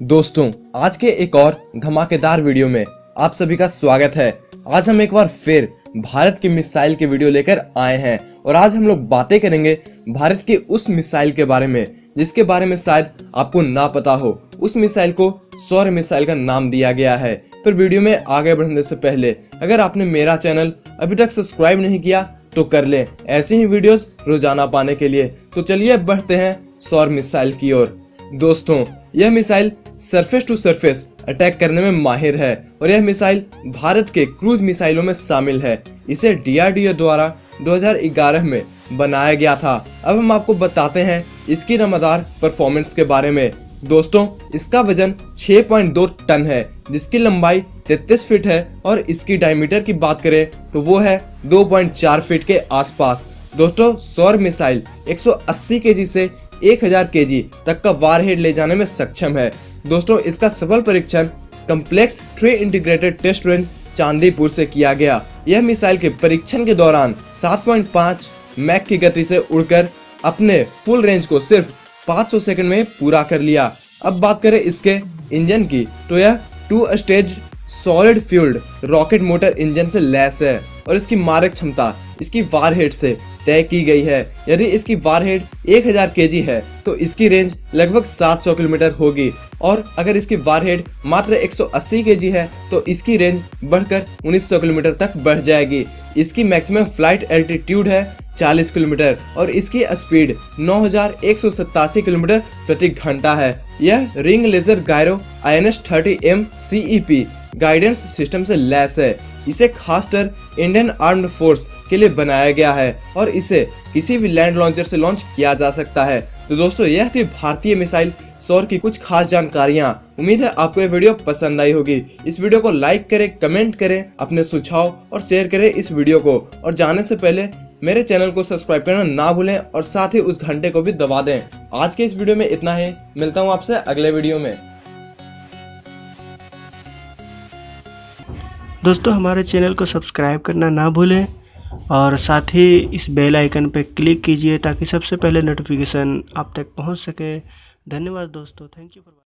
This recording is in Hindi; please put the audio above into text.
दोस्तों, आज के एक और धमाकेदार वीडियो में आप सभी का स्वागत है। आज हम एक बार फिर भारत की मिसाइल के वीडियो लेकर आए हैं और आज हम लोग बातें करेंगे भारत की उस मिसाइल के बारे में जिसके बारे में शायद आपको ना पता हो। उस मिसाइल को शौर्य मिसाइल का नाम दिया गया है। फिर वीडियो में आगे बढ़ने से पहले अगर आपने मेरा चैनल अभी तक सब्सक्राइब नहीं किया तो कर लें, ऐसे ही वीडियोस रोजाना पाने के लिए। तो चलिए बढ़ते हैं शौर्य मिसाइल की ओर। दोस्तों, यह missile surface to surface attack करने में माहिर है और यह मिसाइल भारत के क्रूज मिसाइलों में शामिल है। इसे DRDO द्वारा 2011 में बनाया गया था। अब हम आपको बताते हैं इसकी दमदार परफॉर्मेंस के बारे में। दोस्तों, इसका वजन 6.2 टन है, जिसकी लंबाई 33 फीट है और इसकी डायमीटर की बात करें तो वो है 2.4 फीट के आसपास। दोस्तों, शौर्य मिसाइल 180 केजी से 1000 केजी तक का वारहेड ले जाने में सक्षम है। दोस्तों, इसका सफल परीक्षण complex 3 integrated test range Chandipur से किया गया। यह मिसाइल के परीक्षण के दौरान 7.5 मैक की गति से उड़कर अपने फुल रेंज को सिर्फ 500 सेकंड में पूरा कर लिया। अब बात करें इसके इंजन की तो यह 2 stage solid fuelled rocket motor engine से लैस है और इसकी मारक क्षमता इसकी वारहेड से तय की गई है। यदि इसकी वारहेड 1000 केजी है तो इसकी रेंज लगभग 700 किलोमीटर होगी और अगर इसकी वारहेड मात्र 180 केजी है तो इसकी रेंज बढ़कर 1900 किलोमीटर तक बढ़ जाएगी। इसकी मैक्सिमम फ्लाइट एल्टीट्यूड है 40 किलोमीटर और इसकी स्पीड 9187 किलोमीटर प्रति घंटा है। यह ring laser gyro INS-30M CEP guidance system से लैस है। इसे खासकर इंडियन आर्म्ड फोर्स के लिए बनाया गया है और इसे किसी भी लैंड लॉन्चर से लॉन्च किया जा सकता है। तो दोस्तों, यह थी भारतीय मिसाइल शौर्य की कुछ खास जानकारियां। उम्मीद है आपको यह वीडियो पसंद आई होगी। इस वीडियो को लाइक करें, कमेंट करें, अपने सुझाव और शेयर करें इस वीडियो को। और जाने से पहले मेरे चैनल को सब्सक्राइब करना ना भूलें और साथ ही उस घंटे को भी दबा दें। आज के इस वीडियो में इतना ही। मिलता हूँ आपसे अगले वीडियो में। दोस्तों, हमारे चैनल को सब्सक्राइब करना ना भूलें और साथ ही इस बेल आइकन पर क्लिक कीजिए ताकि सबसे पहले नोटिफिकेशन आप तक पहुंच सके। धन्यवाद दोस्तों, थैंक यू फॉर